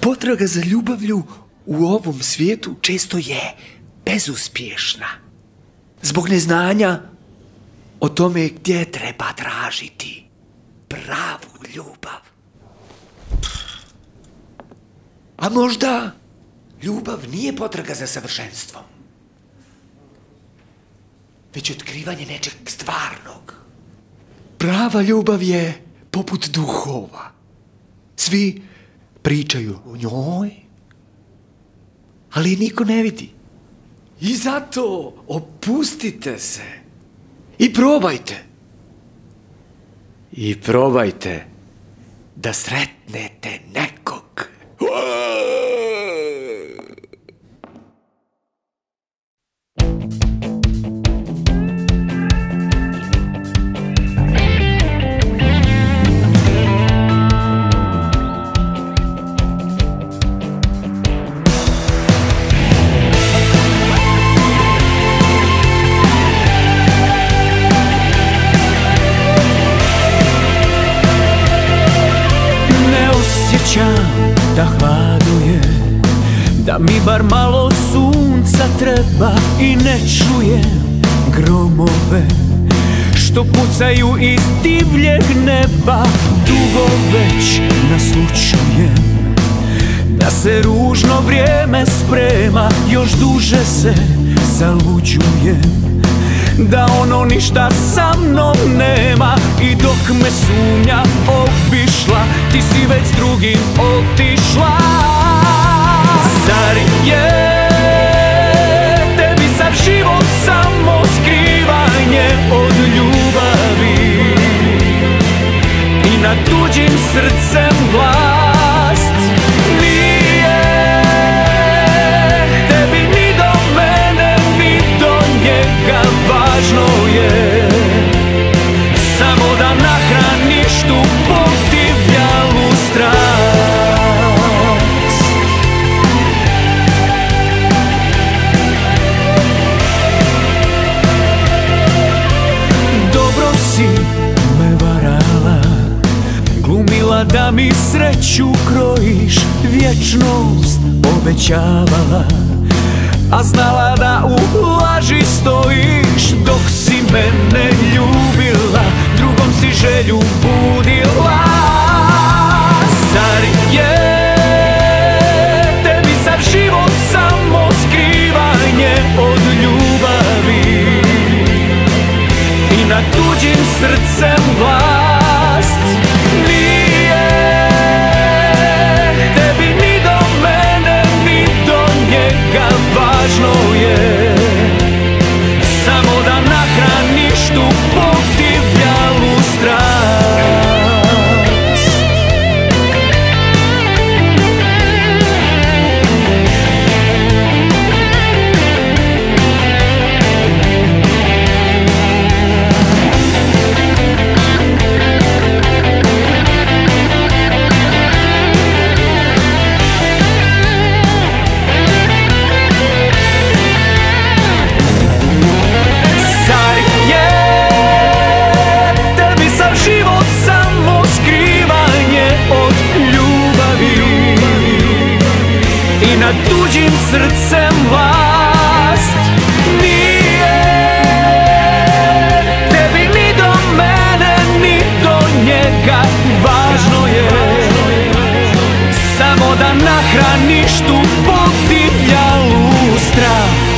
Potraga za ljubavlju u ovom svijetu često je bezuspješna. Zbog neznanja o tome gdje treba tražiti pravu ljubav. A možda ljubav nije potraga za savršenstvom, već otkrivanje nečeg stvarnog. Prava ljubav je poput duhova. Svi pričaju o njoj, ali je niko ne vidi. I zato opustite se i probajte. I probajte da sretnete nekog. Da hladuje, da mi bar malo sunca treba i ne čujem gromove što pucaju iz divljeg neba. Dugo već naslućujem da se ružno vrijeme sprema, još duže se zaluđujem da ono ništa sa mnom nema. I dok me sumnja obišla, ti si već s drugim otišla. Zar je tebi sav život samo skrivanje od ljubavi i nad tuđim srcem vlast? Nije tebi ni do mene ni do njega, važno je samo da nahraniš tu podivljalu strast. Dobro si me varala, glumila da mi sreću krojiš, vječnost obećavala, a znala da u laži stojiš. Dok si mene ljubila, drugom si želju budila. Zar je tebi sav život samo skrivanje od ljubavi i nad tuđim srcem vlast? Nije tebi ni do mene ni do njega, važno je samo da nahraniš tu podivljalu strast. Nad tuđim srcem vlast? Nije tebi ni do mene ni do njega, važno je samo da nahraniš tu podivljalu strast.